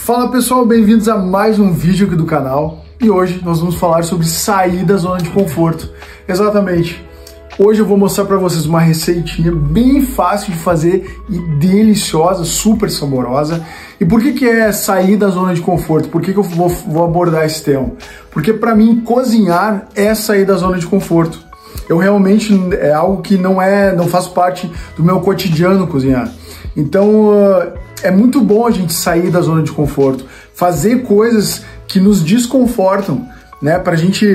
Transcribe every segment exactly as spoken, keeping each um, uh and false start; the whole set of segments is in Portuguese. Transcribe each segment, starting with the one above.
Fala pessoal, bem-vindos a mais um vídeo aqui do canal. E hoje nós vamos falar sobre sair da zona de conforto. Exatamente. Hoje eu vou mostrar para vocês uma receitinha bem fácil de fazer e deliciosa, super saborosa. E por que que é sair da zona de conforto? Por que que eu vou, vou abordar esse tema? Porque para mim cozinhar é sair da zona de conforto. Eu realmente é algo que não é, não faz parte do meu cotidiano cozinhar. Então é muito bom a gente sair da zona de conforto, fazer coisas que nos desconfortam, né? Para a gente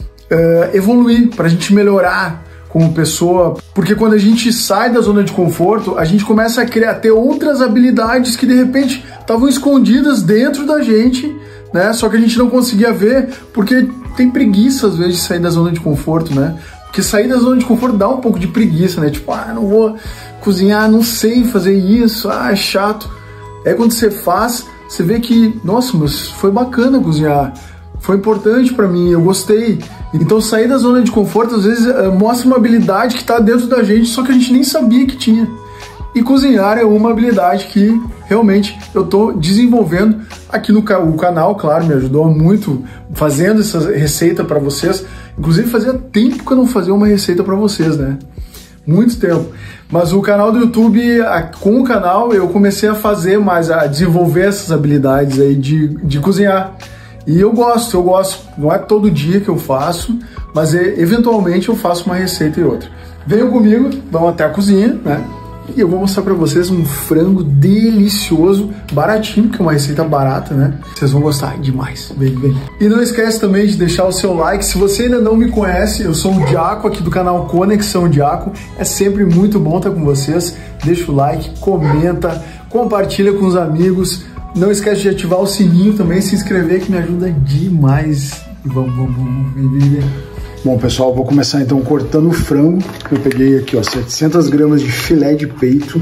uh, evoluir, para a gente melhorar como pessoa, porque quando a gente sai da zona de conforto, a gente começa a criar, ter outras habilidades que de repente estavam escondidas dentro da gente, né? Só que a gente não conseguia ver porque tem preguiça às vezes de sair da zona de conforto, né? Porque sair da zona de conforto dá um pouco de preguiça, né? Tipo, ah, não vou cozinhar, não sei fazer isso, ah, é chato. Aí quando você faz, você vê que, nossa, mas foi bacana cozinhar, foi importante pra mim, eu gostei. Então sair da zona de conforto às vezes mostra uma habilidade que tá dentro da gente, só que a gente nem sabia que tinha. E cozinhar é uma habilidade que realmente eu tô desenvolvendo aqui no ca- o canal, claro, me ajudou muito fazendo essa receita para vocês. Inclusive fazia tempo que eu não fazia uma receita para vocês, né? Muito tempo. Mas o canal do YouTube, com o canal, eu comecei a fazer mais, a desenvolver essas habilidades aí de, de cozinhar. E eu gosto, eu gosto. Não é todo dia que eu faço, mas eventualmente eu faço uma receita e outra. Venham comigo, vamos até a cozinha, né? E eu vou mostrar pra vocês um frango delicioso, baratinho, porque é uma receita barata, né? Vocês vão gostar demais. Vem, vem. E não esquece também de deixar o seu like. Se você ainda não me conhece, eu sou o Diaco aqui do canal Conexão Diaco. É sempre muito bom estar com vocês. Deixa o like, comenta, compartilha com os amigos. Não esquece de ativar o sininho também, se inscrever, que me ajuda demais. Vamos, vamos, vamos, vem, vem, vem. Bom, pessoal, vou começar então cortando o frango. Eu peguei aqui, ó, setecentas gramas de filé de peito.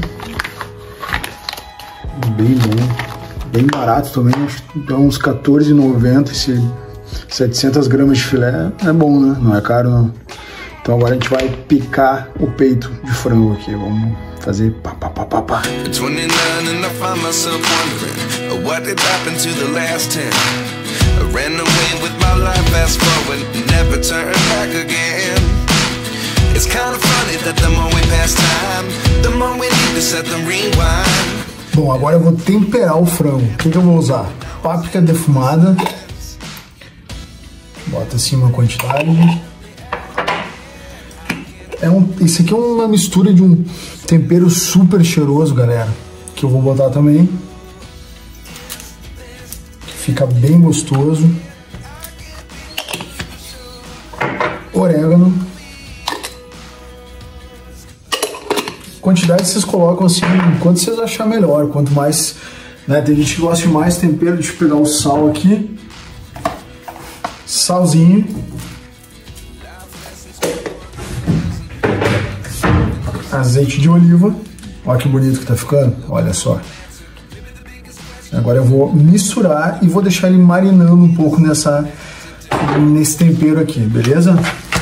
Bem bom, bem barato também, então uns quatorze reais e noventa centavos. Esse setecentas gramas de filé é bom, né? Não é caro, não. Então agora a gente vai picar o peito de frango aqui. Vamos fazer pá, pá, pá, pá, pá. I ran away with my life, fast forward, never turn back again. It's kind of funny that the more we pass time, the more we need to set the rewind. Bom, agora eu vou temperar o frango. O que, que eu vou usar? Páprica defumada. Bota assim uma quantidade. É um, isso aqui é uma mistura de um tempero super cheiroso, galera, que eu vou botar também. Fica bem gostoso. Orégano. Quantidade vocês colocam assim, quanto vocês acharem melhor. Quanto mais, né? Tem gente que gosta de mais tempero. Deixa eu pegar o sal aqui. Salzinho. Azeite de oliva. Olha que bonito que tá ficando. Olha só. Agora eu vou misturar e vou deixar ele marinando um pouco nessa, nesse tempero aqui, beleza?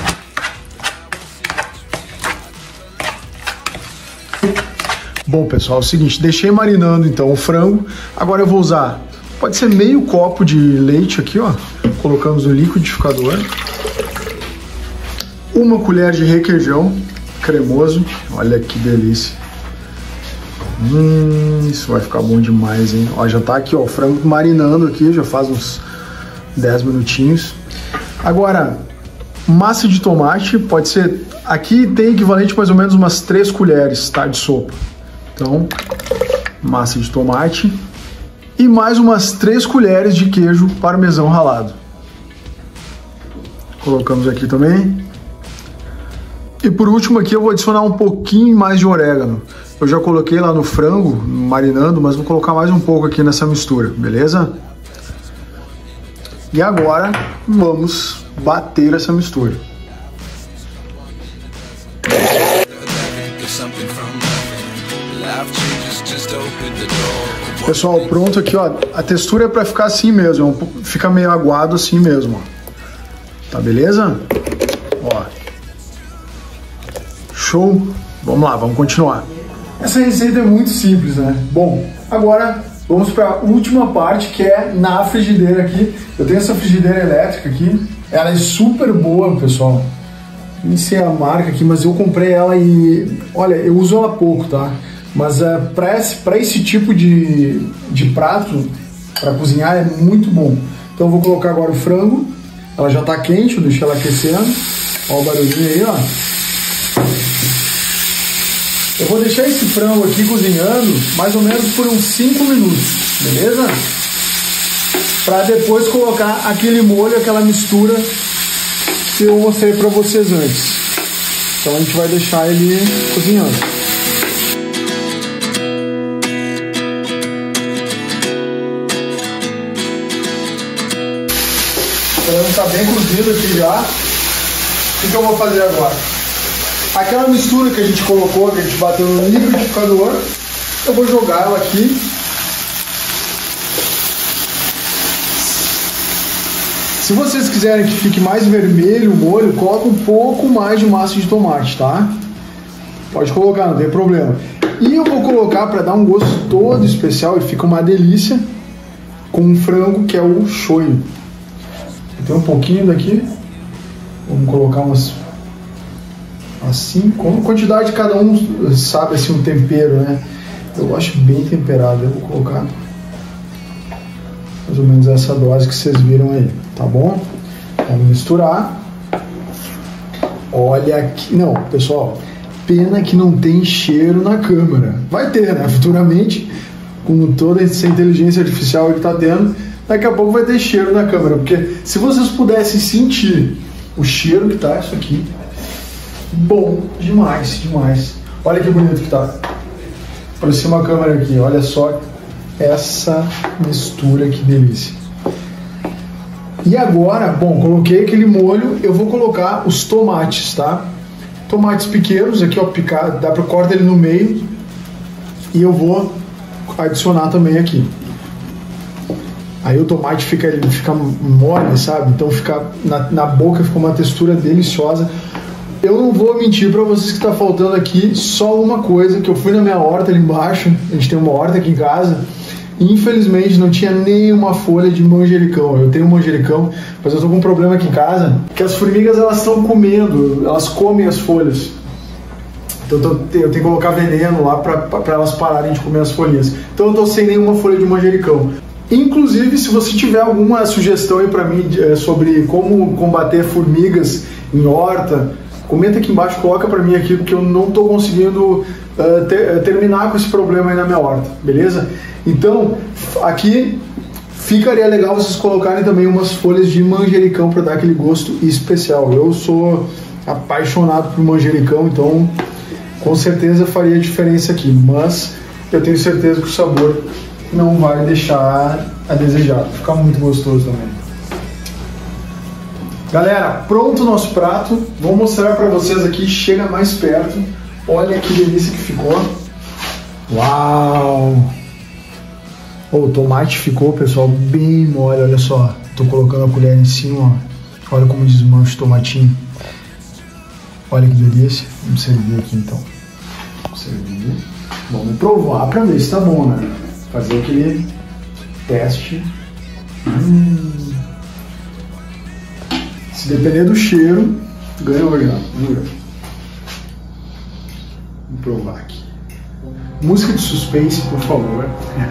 Bom, pessoal, é o seguinte, deixei marinando então o frango. Agora eu vou usar, pode ser meio copo de leite aqui, ó. Colocamos no liquidificador. Uma colher de requeijão cremoso. Olha que delícia. Hum, isso vai ficar bom demais, hein? Ó, já tá aqui, ó, o frango marinando aqui, já faz uns dez minutinhos. Agora, massa de tomate, pode ser... Aqui tem equivalente mais ou menos umas três colheres, tá? De sopa. Então, massa de tomate. E mais umas três colheres de queijo parmesão ralado. Colocamos aqui também. E por último aqui eu vou adicionar um pouquinho mais de orégano. Eu já coloquei lá no frango, marinando, mas vou colocar mais um pouco aqui nessa mistura, beleza? E agora vamos bater essa mistura. Pessoal, pronto aqui, ó. A textura é pra ficar assim mesmo, fica meio aguado assim mesmo, ó. Tá, beleza? Ó. Show? Vamos lá, vamos continuar. Essa receita é muito simples, né? Bom, agora vamos para a última parte, que é na frigideira aqui. Eu tenho essa frigideira elétrica aqui, ela é super boa, pessoal. Nem sei a marca aqui, mas eu comprei ela e, olha, eu uso ela pouco, tá? Mas uh, para esse, para esse tipo de, de prato, para cozinhar, é muito bom. Então eu vou colocar agora o frango, ela já tá quente, eu deixei ela aquecendo. Olha o barulhinho aí, ó. Eu vou deixar esse frango aqui cozinhando mais ou menos por uns cinco minutos, beleza? Para depois colocar aquele molho, aquela mistura que eu mostrei para vocês antes. Então a gente vai deixar ele cozinhando. O frango está bem cozido aqui já. O que eu vou fazer agora? Aquela mistura que a gente colocou, que a gente bateu no liquidificador, eu vou jogar ela aqui. Se vocês quiserem que fique mais vermelho o molho, coloca um pouco mais de massa de tomate, tá? Pode colocar, não tem problema. E eu vou colocar para dar um gosto todo especial e fica uma delícia com um frango que é o shoyu. Tem um pouquinho daqui. Vamos colocar umas assim, com quantidade cada um sabe assim um tempero, né? Eu gosto bem temperado. Eu vou colocar mais ou menos essa dose que vocês viram aí, tá bom? Vamos misturar. Olha aqui, não, pessoal, pena que não tem cheiro na câmera. Vai ter, né? Futuramente, com toda essa inteligência artificial que tá tendo, daqui a pouco vai ter cheiro na câmera, porque se vocês pudessem sentir o cheiro que tá isso aqui, bom demais, demais. Olha que bonito que tá. Aproxima a câmera aqui, olha só essa mistura, que delícia. E agora, bom, coloquei aquele molho, eu vou colocar os tomates, tá? Tomates pequenos, aqui ó, picado, dá pra cortar ele no meio, e eu vou adicionar também aqui. Aí o tomate fica, ele fica mole, sabe? Então fica na, na boca, fica uma textura deliciosa. Eu não vou mentir pra vocês que tá faltando aqui só uma coisa, que eu fui na minha horta ali embaixo, a gente tem uma horta aqui em casa, e infelizmente não tinha nenhuma folha de manjericão. Eu tenho manjericão, mas eu tô com um problema aqui em casa, que as formigas elas estão comendo, elas comem as folhas. Então eu, tô, eu tenho que colocar veneno lá pra, pra elas pararem de comer as folhinhas. Então eu tô sem nenhuma folha de manjericão. Inclusive, se você tiver alguma sugestão aí pra mim é, sobre como combater formigas em horta, comenta aqui embaixo, coloca pra mim aqui, porque eu não tô conseguindo uh, ter, terminar com esse problema aí na minha horta, beleza? Então, aqui ficaria legal vocês colocarem também umas folhas de manjericão para dar aquele gosto especial. Eu sou apaixonado por manjericão, então com certeza faria diferença aqui, mas eu tenho certeza que o sabor não vai deixar a desejar, fica muito gostoso também. Galera, pronto o nosso prato, vou mostrar para vocês aqui, chega mais perto, olha que delícia que ficou. Uau! Oh, o tomate ficou, pessoal, bem mole, olha só. Tô colocando a colher em cima, ó. Olha como desmancha o tomatinho. Olha que delícia. Vamos servir aqui então. Vamos servir. Vamos provar pra ver se tá bom, né? Fazer aquele teste. Hum. Se depender do cheiro, ganhou já. Vamos provar aqui. Música de suspense, por favor.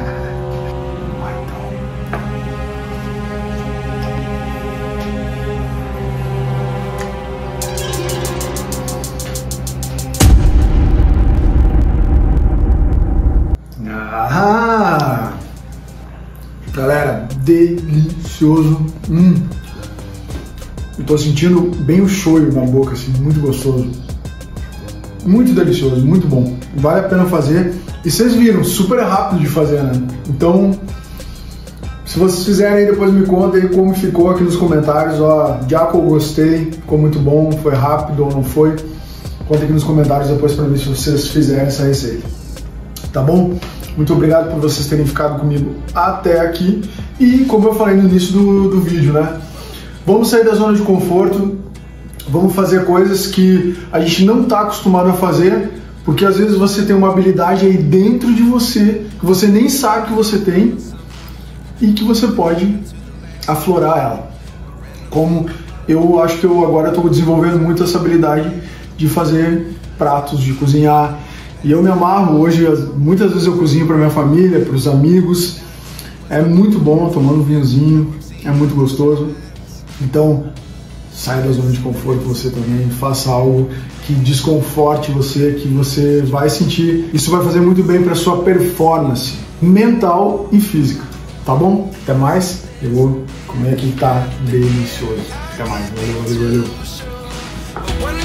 Ah! Galera, delicioso. Hum. Eu tô sentindo bem o shoyu na boca, assim, muito gostoso. Muito delicioso, muito bom. Vale a pena fazer. E vocês viram, super rápido de fazer, né? Então, se vocês fizerem aí, depois me contem como ficou aqui nos comentários. Ó, já que eu gostei, ficou muito bom, foi rápido ou não foi. Conta aqui nos comentários depois pra mim se vocês fizerem essa receita. Tá bom? Muito obrigado por vocês terem ficado comigo até aqui. E como eu falei no início do, do vídeo, né? Vamos sair da zona de conforto. Vamos fazer coisas que a gente não está acostumado a fazer, porque às vezes você tem uma habilidade aí dentro de você que você nem sabe que você tem e que você pode aflorar ela. Como eu acho que eu agora estou desenvolvendo muito essa habilidade de fazer pratos, de cozinhar, e eu me amarro hoje, muitas vezes eu cozinho para minha família, para os amigos, é muito bom, tomando um vinhozinho, é muito gostoso. Então saia da zona de conforto você também, faça algo que desconforte você, que você vai sentir, isso vai fazer muito bem para sua performance mental e física, tá bom? Até mais, eu vou comer aqui que tá delicioso. Até mais, valeu, valeu, valeu.